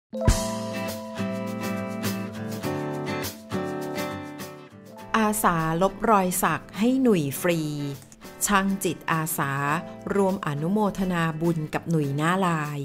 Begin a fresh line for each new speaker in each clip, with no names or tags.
อาสาลบรอยสักให้หนุ่ยฟรีช่างจิตอาสารวมอนุโมทนาบุญกับหนุ่ยหน้าลาย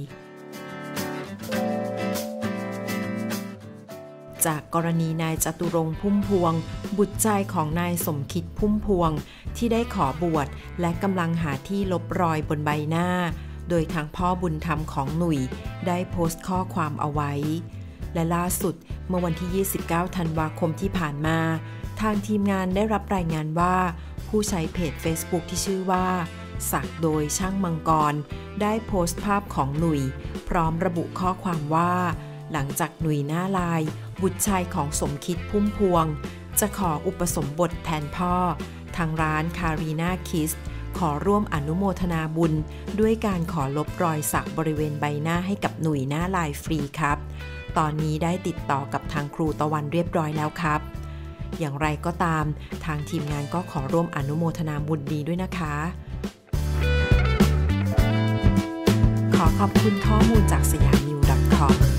จากกรณีนายจตุรงค์พุ่มพวงบุตรชายของนายสมคิดพุ่มพวงที่ได้ขอบวชและกำลังหาที่ลบรอยบนใบหน้าโดยทางพ่อบุญธรรมของหนุ่ยได้โพสต์ข้อความเอาไว้และล่าสุดเมื่อวันที่29ธันวาคมที่ผ่านมาทางทีมงานได้รับรายงานว่าผู้ใช้เพจ Facebook ที่ชื่อว่าสักโดยช่างมังกรได้โพสต์ภาพของหนุ่ยพร้อมระบุข้อความว่าหลังจากหนุ่ยหน้าลายบุตรชายของสมคิดพุ่มพวงจะขออุปสมบทแทนพ่อทางร้านคารีนาคิสขอร่วมอนุโมทนาบุญด้วยการขอลบรอยสักบริเวณใบหน้าให้กับหนุ่ยหน้าลายฟรีครับตอนนี้ได้ติดต่อกับทางครูตะวันเรียบร้อยแล้วครับอย่างไรก็ตามทางทีมงานก็ขอร่วมอนุโมทนาบุญดีด้วยนะคะขอขอบคุณข้อมูลจากสยามนิว .com